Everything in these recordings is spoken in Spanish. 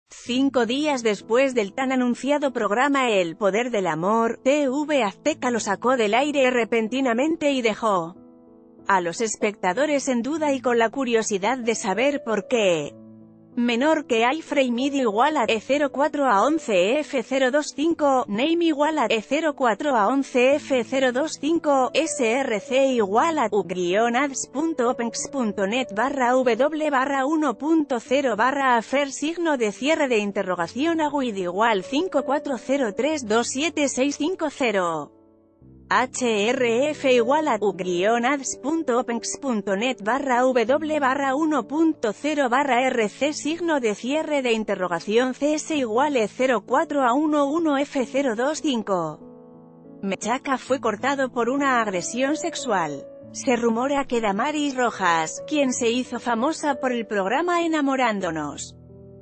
5 días después del tan anunciado programa El Poder del Amor, TV Azteca lo sacó del aire repentinamente y dejó a los espectadores en duda y con la curiosidad de saber por qué. Menor que iframe id igual a E04 a 11 F025, name igual a E04 a 11 F025, src igual a u-ads.openx.net /w/1.0 afer signo de cierre de interrogación aguid igual 5403276550. href igual a u-ads.openx.net /w/1.0 rc signo de cierre de interrogación cs igual a 04 a 11 f025. Menchaca fue cortado por una agresión sexual. Se rumora que Damaris Rojas, quien se hizo famosa por el programa Enamorándonos,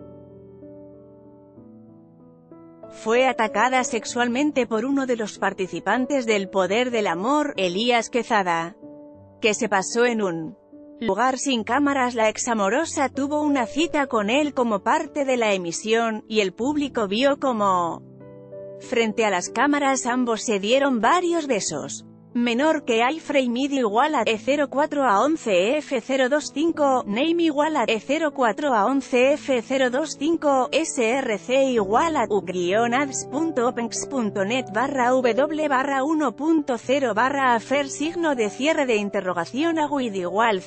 fue atacada sexualmente por uno de los participantes del Poder del Amor, Elías Quezada, que se pasó en un lugar sin cámaras. La examorosa tuvo una cita con él como parte de la emisión, y el público vio cómo, frente a las cámaras, ambos se dieron varios besos. Menor que iframe id igual a E04 a 11 F025, name igual a E04 a 11 F025, src igual a u-ads.openx.net /w/1.0 afer signo de cierre de interrogación aguid igual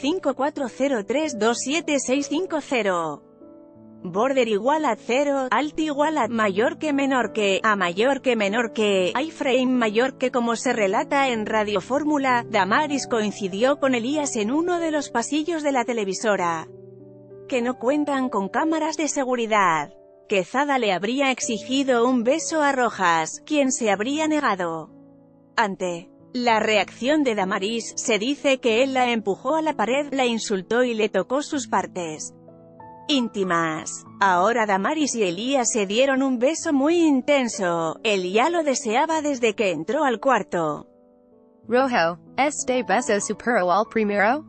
5403276550. Border igual a 0, alt igual a mayor que menor que, a mayor que menor que, iframe mayor que. Como se relata en Radio Fórmula, Damaris coincidió con Elías en uno de los pasillos de la televisora, que no cuentan con cámaras de seguridad. Quezada le habría exigido un beso a Rojas, quien se habría negado. Ante la reacción de Damaris, se dice que él la empujó a la pared, la insultó y le tocó sus partes íntimas. Ahora Damaris y Elías se dieron un beso muy intenso. Él ya lo deseaba desde que entró al cuarto. Rojo, este beso supero al primero?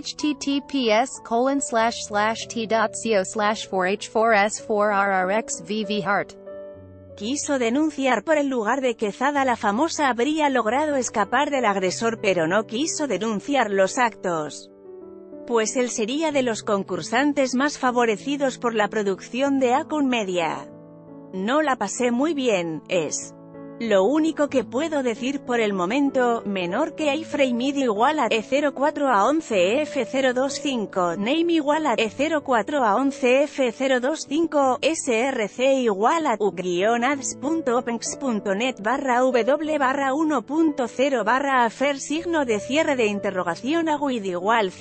https://t.co/4h4s4rrxvvheart. Quiso denunciar por el lugar de Quezada. La famosa habría logrado escapar del agresor, pero no quiso denunciar los actos, pues él sería de los concursantes más favorecidos por la producción de Acon Media. No la pasé muy bien, es lo único que puedo decir por el momento. Menor que iframe id igual a E04 a 11 F025, name igual a E04 a 11 F025, src igual a u-ads.openx.net /w/1.0 afer signo de cierre de interrogación aguid igual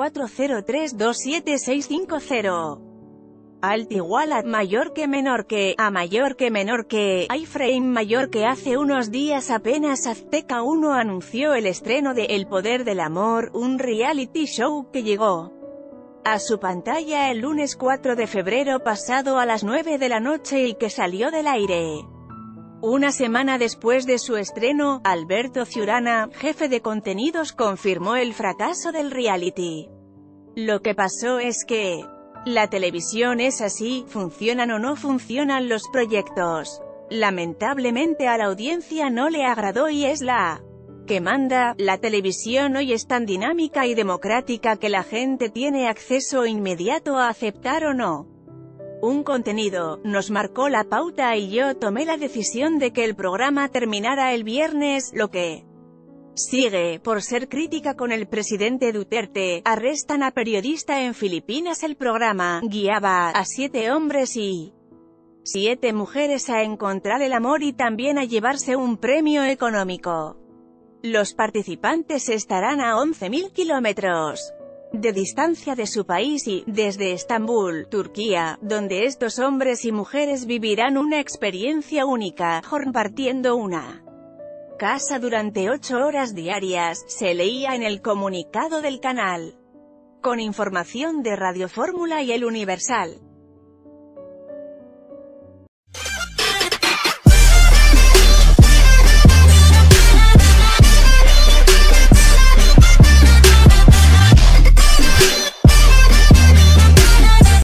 5403276550. Alt igual a mayor que menor que, a mayor que menor que, iframe mayor que. Hace unos días apenas Azteca 1 anunció el estreno de El Poder del Amor, un reality show que llegó a su pantalla el lunes 4 de febrero pasado a las 9 de la noche y que salió del aire una semana después de su estreno. Alberto Ciurana, jefe de contenidos, confirmó el fracaso del reality. Lo que pasó es que la televisión es así, funcionan o no funcionan los proyectos. Lamentablemente a la audiencia no le agradó y es la que manda. La televisión hoy es tan dinámica y democrática que la gente tiene acceso inmediato a aceptar o no un contenido. Nos marcó la pauta y yo tomé la decisión de que el programa terminara el viernes. Lo que sigue, por ser crítica con el presidente Duterte, arrestan a periodista en Filipinas. El programa guiaba a 7 hombres y 7 mujeres a encontrar el amor y también a llevarse un premio económico. Los participantes estarán a 11.000 kilómetros de distancia de su país y, desde Estambul, Turquía, donde estos hombres y mujeres vivirán una experiencia única, compartiendo una casa durante 8 horas diarias, se leía en el comunicado del canal. Con información de Radio Fórmula y El Universal.